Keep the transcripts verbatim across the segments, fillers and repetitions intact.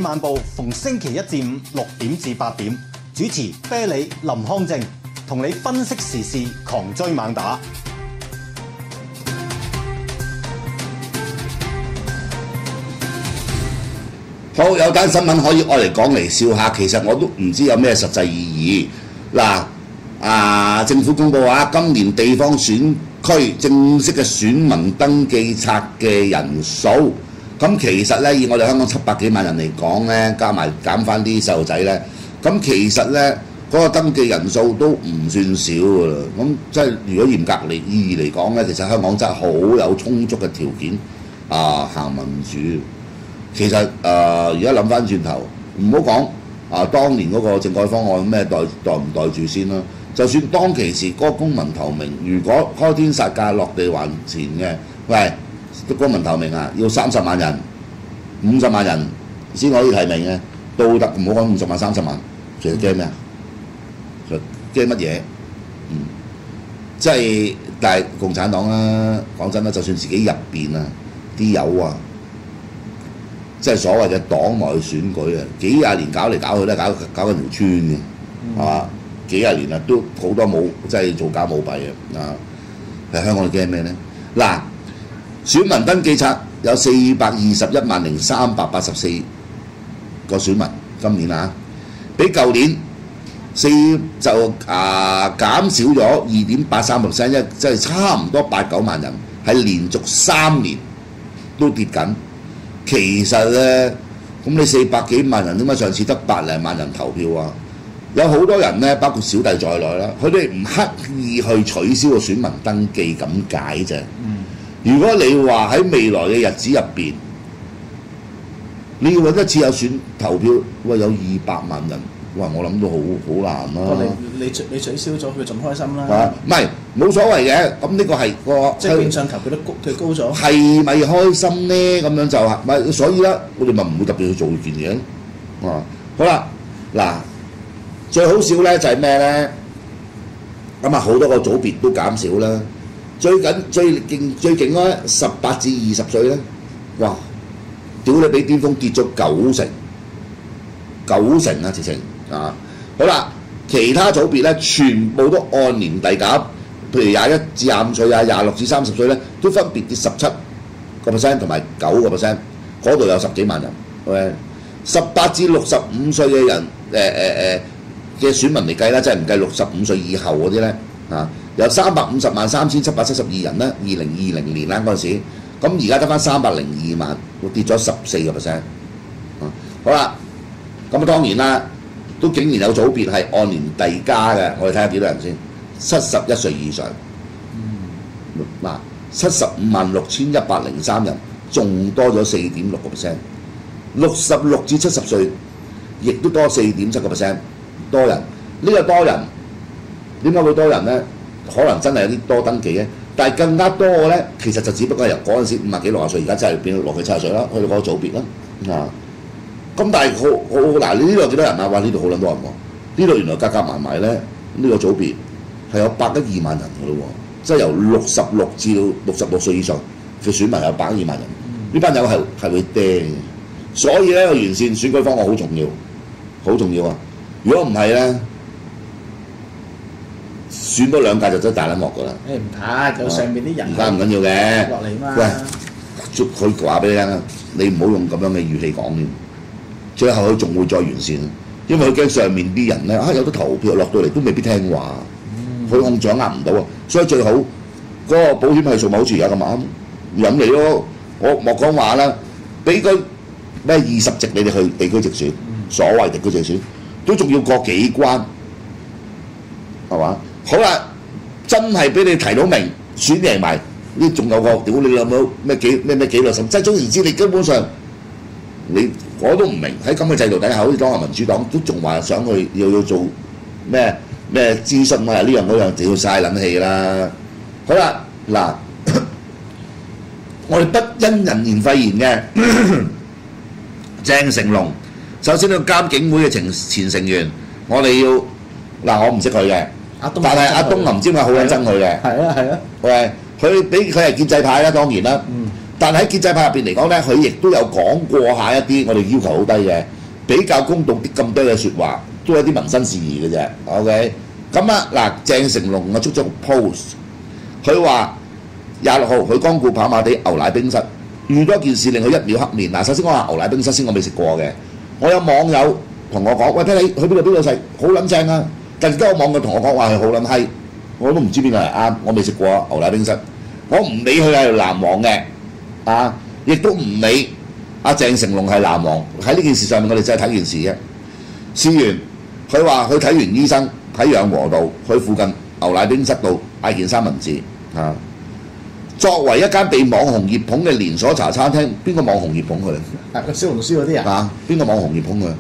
晚報逢星期一至五六點至八點，主持啤梨、林康正，同你分析時事，狂追猛打。 好，有單新聞可以愛嚟講嚟笑下，其實我都唔知有咩實際意義。嗱，啊政府公布啊，今年地方選區正式嘅選民登記冊嘅人數，咁其實咧以我哋香港七百幾萬人嚟講咧，加埋減翻啲細路仔咧，咁其實咧嗰個登記人數都唔算少㗎啦。咁即係如果嚴格嚟意義嚟講咧，其實香港真係好有充足嘅條件啊行民主。其實誒，而家諗翻轉頭，唔好講啊，當年嗰個政改方案咩袋袋唔袋住先啦。就算當其時嗰個公民提名，如果開天殺價落地還錢嘅，喂，公民提名啊，要三十萬人、五十萬人先可以提名嘅，都得。唔好講五十萬、三十萬，其實驚咩啊？其實驚乜嘢？嗯，即係但係共產黨啦，講真啦，就算自己入邊啊啲友啊。即係所謂嘅黨內選舉啊，幾廿年搞嚟搞去都係搞搞緊條村嘅，係嘛、嗯？幾廿年啦，都好多冇即係造假舞弊嘅啊！喺香港你驚咩咧？嗱，選民登記冊有四百二十一萬零三百八十四個選民，今年啊，比舊年四就啊減少咗二點八三 percent， 一即係差唔多八九萬人，係連續三年都跌緊。其實咧，咁你四百幾萬人點解上次得百零萬人投票啊？有好多人咧，包括小弟在內啦，佢哋唔刻意去取消個選民登記咁解啫。嗯、如果你話喺未來嘅日子入邊，你要揾一次有選投票，喂有二百萬人，哇！我諗到好好難啦、啊。 你你你取消咗，佢仲開心啦。 啊，唔係冇所謂嘅，咁呢個係個即係變相投票率高，佢高咗。 係咪開心咧？咁樣就係咪？所以咧，我哋咪唔會特別去做呢件嘢。啊，好啦，嗱，最好笑咧就係咩咧？咁啊，好多個組別都減少啦。最緊最勁最勁咧，十八至二十歲咧，哇！屌你俾巔峰跌咗九成，九成啊，直情啊！好啦。其他組別咧，全部都按年遞減，譬如廿一至廿五歲啊，廿六至三十歲咧，都分別跌十七個 percent 同埋九個 percent， 嗰度有十幾萬人。OK， 十八至六十五歲嘅人，誒誒誒嘅選民嚟計啦，即係唔計六十五歲以後嗰啲咧，啊，有三百五十萬三千七百七十二人啦，二零二零年啦嗰陣時，咁而家得翻三百零二萬，會跌咗十四個 percent。啊，好啦，咁啊當然啦。都竟然有組別係按年遞加嘅，我哋睇下幾多人先。七十一歲以上，嗱、嗯，七十五萬六千一百零三人，仲多咗四點六個 percent。六十六至七十歲，亦都多四點七個 percent， 多人。呢、呢個多人點解會多人咧？可能真係有啲多登記嘅，但係更加多嘅咧，其實就只不過係由嗰陣時五十幾六十歲，而家真係變到六十七十歲啦，去到嗰個組別啦，啊！咁但係好好嗱，你呢度有幾多人啊？哇！呢度好撚多人喎，呢度原來加加埋埋咧，呢、呢個組別係有百一二萬人嘅咯喎，即係由六十六至到六十六歲以上嘅選民有百一二萬人，呢班友係係會釘嘅，所以咧個完善選舉方案好重要，好重要啊！如果唔係咧，選多兩屆就真係大撚鑊㗎啦。誒唔怕，有上面啲人而家唔緊要嘅， 落嚟嘛。 喂，佢話俾你聽啊，你唔好用咁樣嘅語氣講添。最後佢仲會再完善，因為佢驚上面啲人咧啊有得投票落到嚟都未必聽話，佢控、嗯、掌握唔到啊，所以最好嗰、嗰個保險係數咪好似而家咁啱，飲你咯，我莫講話啦，俾佢咩二十席你哋去地區直選，嗯、所謂地區直選都仲要過幾關，係嘛？好啦，真係俾你提到名選贏埋，呢仲有個屌你有冇咩幾咩咩紀律審，即係總言之，你根本上你。我都唔明喺咁嘅制度底下，好似當下民主黨都仲話想去要要做咩咩諮詢啊，呢樣嗰樣就要嘥撚氣啦。好啦，嗱，我哋不因人言廢言嘅鄭成龍，首先呢個監警會嘅前前成員，我哋要嗱我唔識佢嘅，但係阿東林唔知點解好撚憎佢嘅。係啊係啊，喂，佢俾佢係建制派啦，當然啦。嗯但喺建制派入邊嚟講咧，佢亦都有講過下一啲我哋要求好低嘅， 比較公道啲咁多嘅説話，都係啲民生事宜嘅啫。OK，咁啊嗱，鄭成龍啊出咗個 post，佢話廿六號佢光顧跑馬地牛奶冰室，遇到一件事令佢一秒黑面。嗱，首先我話牛奶冰室先，我未食過嘅。我有網友同我講：喂，睇你去邊度邊度食，好撚正啊！但係都有網友同我講話係好撚閪，我都唔知邊個係啱。我未食過牛奶冰室，我唔理佢係藍黃嘅，啊，亦都唔理阿鄭成龍係藍黃。喺呢件事上面，我哋真係睇件事啫。試完，佢話佢睇完醫生喺養和道，去附近牛奶冰室度嗌件三文治啊。作為一間被網紅熱捧嘅連鎖茶餐廳，邊個網紅熱捧佢？ 係個小紅書嗰啲人啊，邊個網紅熱捧佢？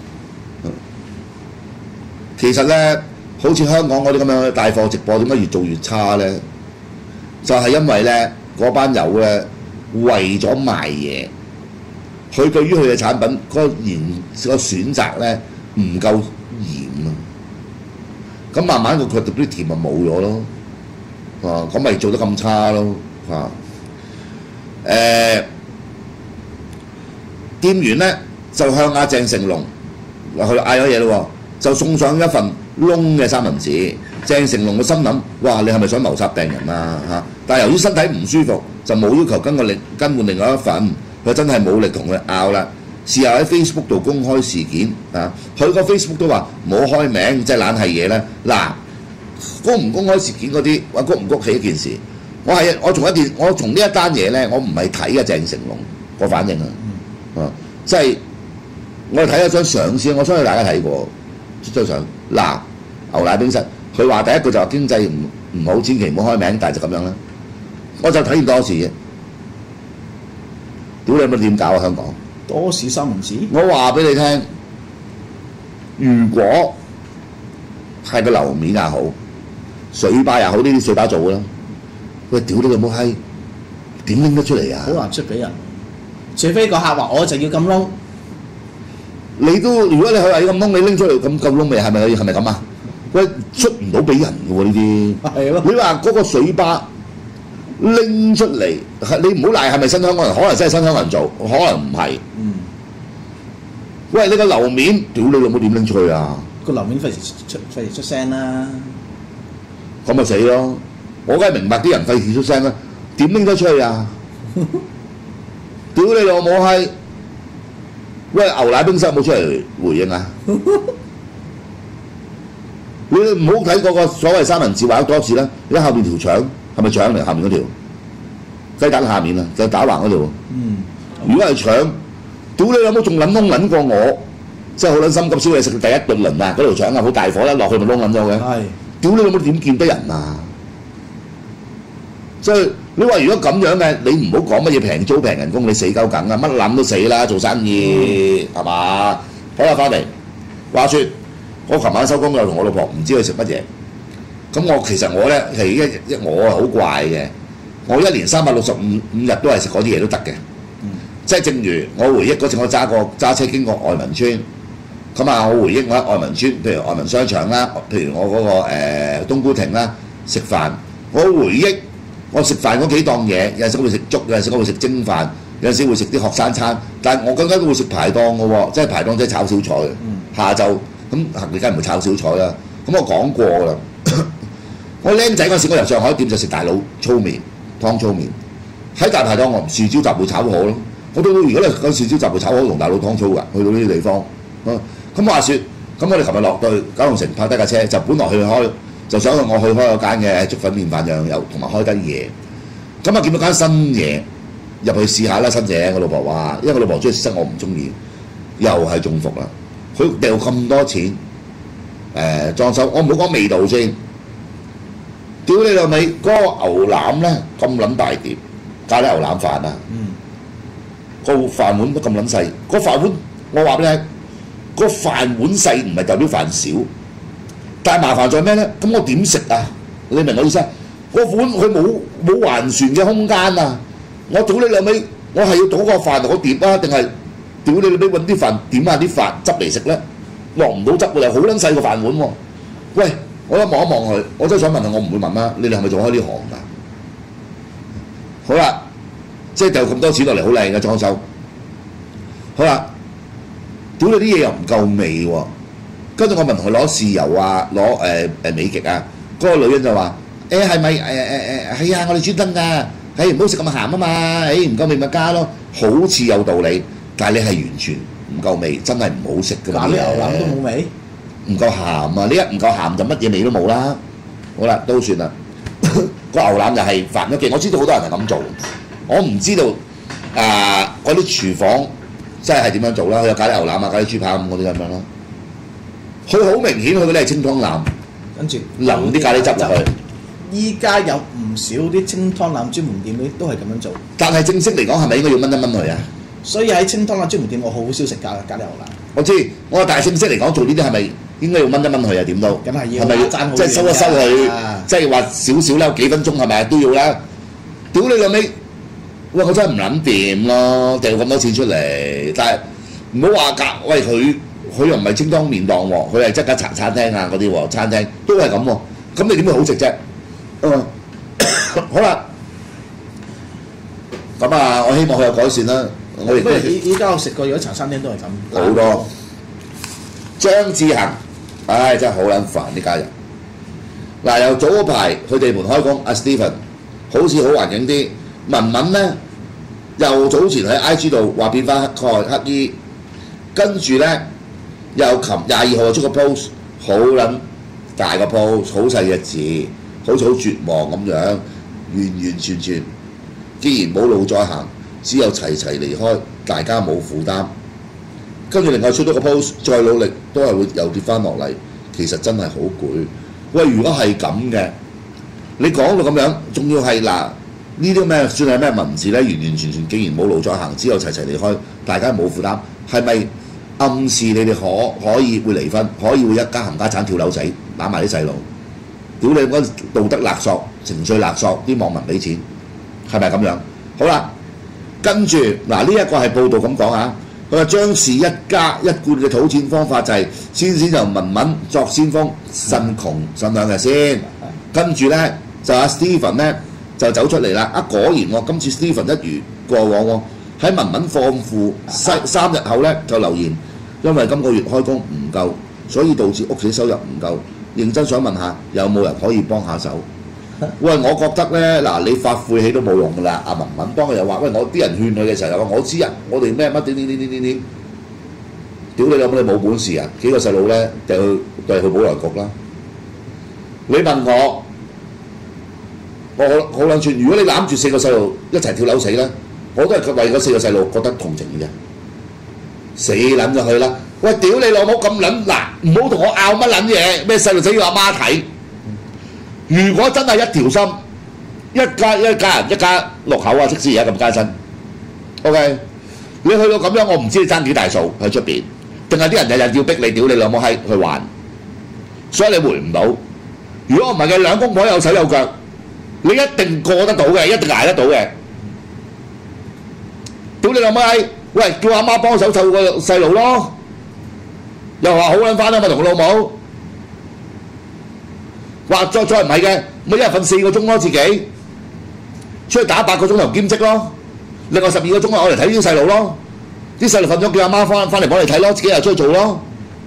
其實咧，好似香港嗰啲咁樣嘅帶貨直播，點解越做越差咧？就係、是、因為咧，嗰班友咧為咗賣嘢，佢對於佢嘅產品嗰、那個研個選擇咧唔夠嚴啊，咁慢慢個佢啲甜咪冇咗咯。啊，咁咪做得咁差咯啊！誒，店員咧就向阿鄭成龍去嗌咗嘢咯，就送上一份燶嘅三文治。鄭成龍嘅心諗：哇！你係咪想謀殺病人啊？嚇！但係由於身體唔舒服，就冇要求更個另更換另外一份。佢真係冇力同佢拗啦。事後喺 Facebook 度公開事件啊，佢個 Facebook 都話冇開名，即係懶係嘢咧。嗱。公唔公開事件嗰啲，話谷唔谷起一件事，我係我從一件，我從呢一單嘢咧，我唔係睇嘅鄭成龍個反應啊，啊，即係我睇咗張相先，我相信大家睇過張相。嗱，牛奶冰室，佢話第一句就話經濟唔唔好，千祈唔好開名，但係就咁樣啦。我就睇完多次嘅，屌你有乜點搞啊香港？ 多士三文治， 我話俾你聽，如果係個樓面也好。水吧又好，呢啲水吧做啦。喂，屌你老母閪，點拎得出嚟啊？ 好難出俾人，除非個客話我就要咁窿。 你都如果你佢話要咁窿，你拎出嚟咁咁窿咪係咪係咪咁啊？喂，出唔到俾人嘅喎呢啲。係咯。你話嗰個水吧拎出嚟，你唔好賴係咪新香港人？可能真係新香港人做，可能唔係。嗯。喂，你個樓面，屌你老母點拎出去啊？ 個樓面費事出費事出聲啦。 咁咪死咯！我梗係明白啲人費事出聲啦，點拎得出去啊？屌你老母閪！喂，牛奶冰室有冇出嚟回應啊？你唔好睇嗰個所謂三文治話咗多次啦，你後面條腸係咪腸嚟？後面嗰條雞蛋下面啊，就打橫嗰條。嗯。如果係腸，屌你老母仲撚窿撚過我，真係好撚心急燒嘢食第一頓輪啊！嗰條腸啊，好大火一落去咪窿撚咗嘅。係。屌你老母點見得人啊！所以你話如果咁樣嘅，你唔好講乜嘢平租平人工，你死鳩梗啊！乜諗都死啦，做生意係嘛？好啦，翻嚟話説，我琴晚收工又同我老婆唔知去食乜嘢。咁我其實我咧係一一我係好怪嘅，我一年三百六十五五日都係食嗰啲嘢都得嘅。嗯、即係正如我回憶嗰次，我揸過揸車經過愛民村。咁啊！我回憶我喺愛民村，譬如愛民商場啦，譬如我嗰、那個誒、呃、冬菇亭啦，食飯。我回憶我食飯嗰幾檔嘢，有陣時會食粥，有陣時我會食蒸飯，有陣時會食啲學生餐。但係我更加都會食排檔嘅喎，即係排檔即係炒小菜嘅。嗯、下晝咁你梗係唔會炒小菜啦。咁我講過啦。我僆仔嗰陣時，我由上海店就食大佬粗麵、湯粗麵。喺大排檔我樹椒雜燴炒好咯。我到到如果你講樹椒雜燴炒好同大佬湯粗㗎，去到呢啲地方。啊咁話説，咁我哋琴日落到九龍城泊低架車，就本來去開，就想我去開嗰間嘅粥粉麵飯醬油，同埋開間嘢。咁啊見到間新嘢，入去試下啦新嘢。我老婆話，因為我老婆中意食，我唔中意，又係中伏啦。佢掉咁多錢，誒、呃、裝修，我唔好講味道先。屌你老味，嗰、那個牛腩咧咁撚大碟，咖喱牛腩飯啊，嗯、個飯碗都咁撚細，個飯碗我話俾你聽。個飯碗細唔係代表飯少，但係麻煩在咩咧？咁我點食啊？你明我意思啊？個碗佢冇冇橫旋嘅空間啊！我屌你兩味，我係要倒個飯落個碟啊，定係屌你兩味揾啲飯點下啲飯汁嚟食咧？落唔到汁喎，又好撚細個飯碗喎、啊。喂，我一望一望佢，我真係想問下，我唔會問啦。你哋係咪做開呢行㗎？好啦，即係掉咁多錢落嚟，好靚嘅裝修。好啦。 屌你啲嘢又唔夠味喎。跟住我咪同佢攞豉油啊，攞誒誒美極啊，嗰、個女人就話：誒係咪誒誒誒係啊？我哋專登㗎，誒唔好食咁鹹啊嘛，誒唔夠味咪加咯，好似有道理，但係你係完全唔夠味，真係唔好食㗎嘛。 咖喱牛腩都冇味， 唔夠鹹啊！呢一唔夠鹹就乜嘢味都冇啦。好啦，都算啦。個牛腩就係煩咗嘅，我知道好多人係咁做，我唔知道啊嗰啲廚房真係係點樣做啦。有咖喱牛腩啊、咖喱豬扒咁嗰啲咁樣啦。佢好明顯，佢嗰啲係清湯腩， 跟住淋啲咖喱汁落去。 依家有唔少啲清湯腩專門店咧，都係咁樣做。 但係正式嚟講，係咪應該要炆一炆佢啊？ 所以喺清湯腩專門店，我好少食咖咖喱牛腩。 我知，我話大正式嚟講做呢啲係咪應該要炆一炆佢啊？點都， 梗係要係咪要爭好即係收一收佢，即係話少少啦，幾分鐘係咪都要啦？屌你老味！喂，我真係唔撚掂咯，掉咁多錢出嚟，但係唔好話價，喂佢佢又唔係清湯麵檔喎，佢係即刻茶餐廳啊嗰啲喎，餐廳都係咁喎，咁你點會好食啫？嗯，好啦，咁啊，我希望佢有改善啦。我亦不過依依家我食過有啲茶餐廳都係咁。 好多張志恒，唉真係好撚煩呢家人。嗱，由早嗰排佢地盤開工，阿 Stephen 好似好環境啲，文文咧又早前喺 I G 度話變翻黑黑衣，跟住咧又琴廿二號又出個 post， 好撚大個 post， 好細嘅字，好似好絕望咁樣，完完全全既然冇路再行。只有齊齊離開，大家冇負擔。跟住另外出咗個 post， 再努力都係會又跌翻落嚟。其實真係好攰。喂，如果係咁嘅，你講到咁樣，仲要係嗱呢啲咩算係咩文字咧？完完全全既然冇路再行，只有齊齊離開，大家冇負擔，係咪暗示你哋可可以會離婚，可以會一家冚家產跳樓仔，攬埋啲細路？屌你嗰道德勒索、情緒勒索啲網民俾錢，係咪咁樣？好啦。跟住嗱，呢一個係報道咁講啊，佢話張氏一家一貫嘅討錢方法就係先先就文文作先鋒，呻窮呻兩日先，跟住咧就阿 Stephen 咧就走出嚟啦，啊果然喎、哦，今次 Stephen 一如過往喎、哦，喺文文放負三三日後咧就留言，因為今個月開工唔夠，所以導致屋企收入唔夠，認真想問下有冇人可以幫下手？喂，我覺得咧，嗱，你發晦氣都冇用噶啦。阿文文當佢又話，喂，我啲人勸佢嘅時候又話，我知啊，我哋咩乜點點點點點點，屌你老母，你冇本事啊！幾個細路咧，掉去掉去保良局啦。你問我，我好好撚串。如果你攬住四個細路一齊跳樓死咧，我都係為嗰四個細路覺得同情嘅啫。死撚咗佢啦！喂，屌你老母咁撚嗱，唔好同我拗乜撚嘢，咩細路仔要阿媽睇。如果真係一條心，一家一家人一家六口啊，即使而家咁艱辛 ，OK， 你去到咁樣，我唔知你爭幾大數喺出邊，定係啲人日日要逼你屌你兩母閪去還，所以你回唔到。如果唔係嘅，兩公婆有手有腳，你一定過得到嘅，一定捱得到嘅。屌你兩母閪，喂，叫阿媽幫手湊個細路咯，又話好撚翻啊嘛，同個老母。話再再唔係嘅，咪一日瞓四個鐘咯，自己出去打八個鐘頭兼職咯，另外十二個鐘啊，我嚟睇啲細路咯，啲細路瞓咗叫阿媽翻翻嚟幫你睇咯，自己又出去做咯。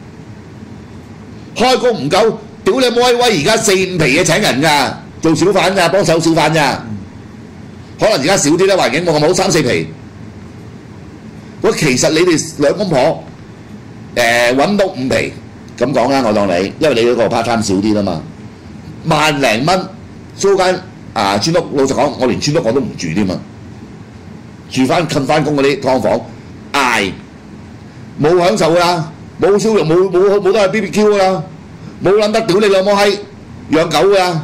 開工唔夠，屌你冇威威！而家四五皮嘢請人㗎，做小販㗎，幫手小販㗎。可能而家少啲啦，環境冇咁好，三四皮。喂，其實你哋兩公婆誒揾到五皮咁講啦，我當你，因為你嗰個 part time 少啲啦嘛。萬零蚊租間啊村屋，老實講，我連村屋我都唔住添嘛，住翻近翻工嗰啲劏房，捱冇享受㗎啦，冇燒肉，冇冇冇得去 B B Q 㗎啦，冇撚得屌你兩母閪養狗㗎，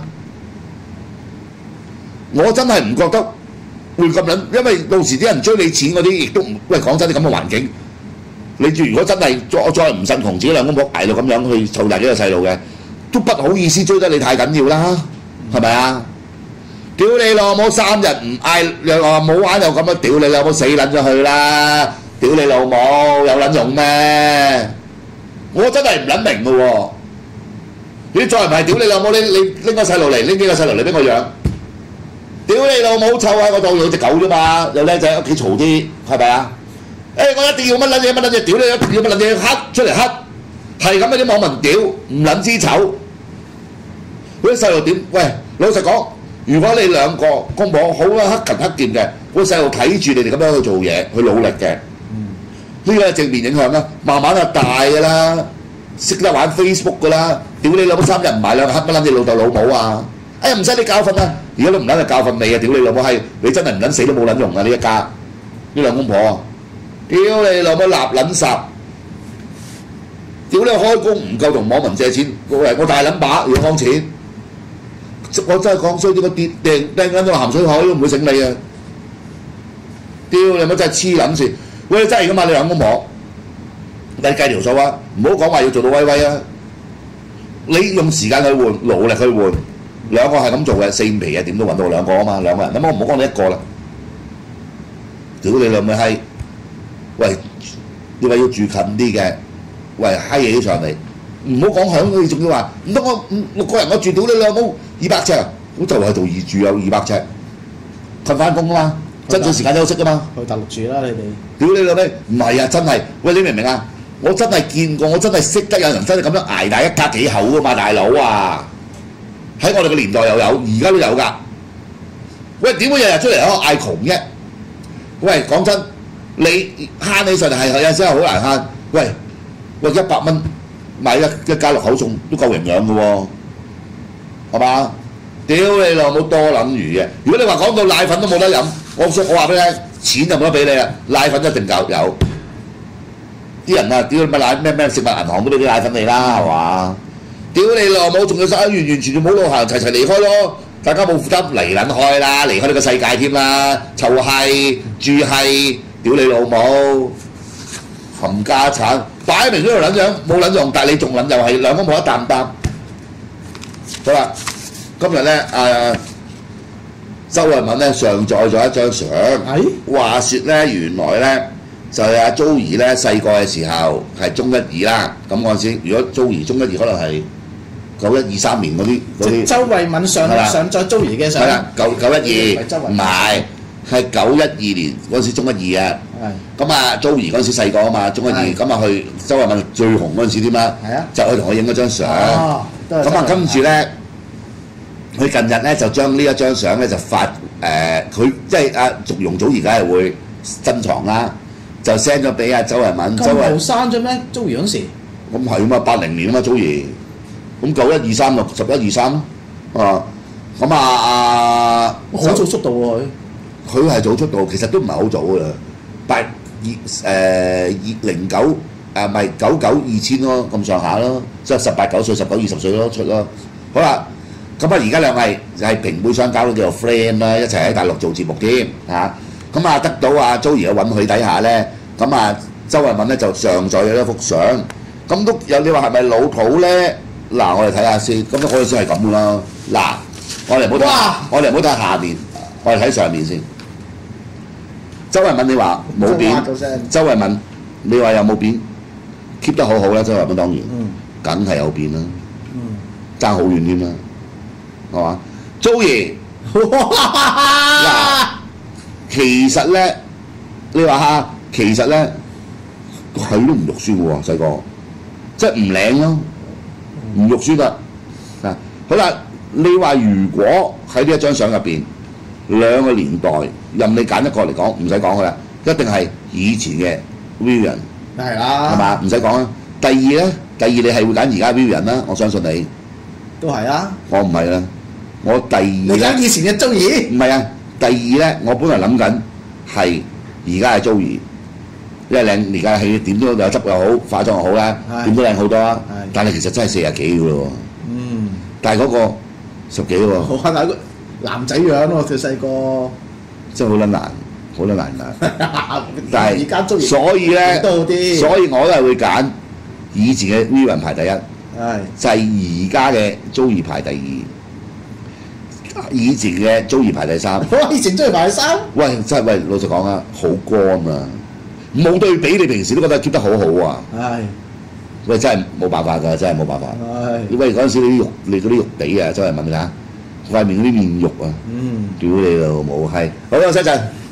我真係唔覺得會咁撚，因為到時啲人追你錢嗰啲，亦都唔喂講真啲咁嘅環境，你住如果真係再再唔腎窮，自己兩公婆捱到咁樣去湊大幾個細路嘅。都不好意思追得你太緊要啦，係咪啊？屌你老母三日唔嗌又話冇玩又咁樣，屌你老母死撚咗去啦！屌你老母有撚用咩？我真係唔撚明嘅喎！你再唔係屌你老母，你你拎個細路嚟，拎幾個細路嚟俾我養？屌你老母湊喺我度養隻狗啫嘛，有靚仔喺屋企嘈啲，係咪啊？誒我一定要乜撚嘢乜撚嘢，屌你一定要乜撚嘢，黑出嚟黑，係咁啊啲網民屌，唔撚知醜。嗰啲細路點？喂，老實講，如果你兩個公婆好啦，黑勤黑儉嘅，嗰啲細路睇住你哋咁樣去做嘢，去努力嘅，呢個係正面影響啦。慢慢就大㗎啦，識得玩 Facebook 㗎啦。屌你老母三日唔埋兩黑乜撚你老豆老母啊！哎呀唔使你教訓啊！而家都唔撚係教訓你啊！屌你老母係，你真係唔撚死都冇撚用啊！呢一家呢兩公婆啊！屌你老母立撚霎！屌你開工唔夠同網民借錢，喂我大撚把要講錢，我真係講衰啲，我跌掟掟緊個鹹水海都唔會醒你啊！屌你乜真係黐撚線！喂真係噶嘛你兩公婆，你計條數啊！唔好講話要做到威威啊！你用時間去換，努力去換，兩個係咁做嘅，四五皮嘢點都揾到兩個啊嘛，兩個人咁我唔好講你一個啦。屌你兩咪閪！喂，你話要住近啲嘅，喂閪嘢起上嚟，唔好講響，你仲要話唔得我五六個人我住到你兩冇二百尺，咁就係做二住有二百尺，瞓翻工啊嘛，爭取時間休息啊嘛。 去大陸住啦你哋。 屌你老味，唔係啊真係，喂你明唔明啊？我真係見過，我真係識得有人真係咁樣捱大一家幾口噶嘛，大佬啊！喺我哋個年代又有，而家都有㗎。喂，點會日日出嚟喺度嗌窮啫？喂，講真，你慳起上嚟係有陣時係好難慳。喂，喂一百蚊買一一家六口餸都夠營養㗎喎，係嘛？屌你老母多撚魚嘅！如果你話講到奶粉都冇得飲，我我話俾你聽，錢就冇得俾你啦，奶粉一定夠有。啲人啊，屌乜奶咩咩食物銀行都俾啲奶粉你啦，係嘛？屌你老母，仲要晒完完全全冇路行，齊齊離開咯！大家冇負擔離撚開啦，離開呢個世界添啦，臭係住係，屌你老母，冚家產，擺明呢度撚樣冇撚用，但係你仲撚又係兩公婆一擔擔。好啦，今日咧誒周慧敏咧上載咗一張相，話説咧原來咧。就係阿 Joey 咧細個嘅時候係中一二啦，咁嗰陣時如果 Joey 中一二可能係九一二三年嗰啲嗰啲。周慧敏上上咗 Joey 嘅相。係啦，九九一二，唔係係九一二年嗰陣時中一二啊。係。咁啊 Joey 嗰陣時細個啊嘛，中一二，咁啊去周慧敏最紅嗰陣時點啊？係啊。就去同佢影咗張相。哦。咁啊跟住咧，佢近日咧就將呢一張相咧就發誒，佢即係阿祝容祖兒梗係會珍藏啦。就 send 咗俾阿周慧敏，周慧後生啫咩？Joey嗰時， 咁係啊嘛，八零年啊嘛，Joey，咁九一二三六十一二三咯，啊，咁啊啊， 好早出道喎佢，佢係早出道，其實都唔係好早噶啦，八二誒二零九誒唔係九九二千咯，咁上下咯，即係十八九歲、十九二十歲咯出咯，好啦，咁啊而家兩位係平輩相交都叫做 friend 啦，一齊喺大陸做節目添嚇。咁啊，得到阿 Joey 嘅允許底下咧，咁啊，周慧敏咧就上載咗一幅相，咁都有你話係咪老土咧？嗱，我哋睇下先，咁我哋先係咁啦。嗱，我哋唔好睇，我哋唔好睇下面，我哋睇上面先。周慧敏你話冇變，周慧敏你話有冇變 ？keep 得好好啦，周慧敏當然，梗係有變啦，爭好遠添啦，係嘛 ？Joey， 嗱。其實咧，你話下，其實咧，佢都唔肉酸嘅喎，細個，即係唔靚咯，唔肉酸噶。嗱，好啦，你話如果喺呢一張相入邊，兩個年代任你揀一個嚟講，唔使講嘅啦，一定係以前嘅 Vivian， 係啦， 係嘛？唔使講啦。第二咧，第二你係會揀而家 Vivian 啦，我相信你。 都係啊。我唔係啦， 我第二你揀以前嘅 Joey？唔係啊。第二咧，我本來諗緊係而家係 Joey，因為靚而家係點都有執又好，化妝又好啦，點都靚好多啊。但係其實真係四廿幾嘅咯喎。嗯。但係嗰個十幾喎。好啊！個男仔樣喎，佢細個。真係好撚難，好撚難㗎。但係而家 Joey，所以咧，所以我都係會揀以前嘅 Vivian 排第一。係。就係而家嘅 Joey排第二。以前嘅 Joey 排第三，以前 Joey 排第三。喂，真係喂，老實講啊，好乾啊，冇對比，你平時都覺得 keep 得好好啊。係。喂，真係冇辦法㗎，真係冇辦法。係。喂，嗰陣時你啲肉，你嗰啲肉地啊，周慧敏㗎，塊面嗰啲面肉啊，嗯，屌你老母閪！好啦，西陣。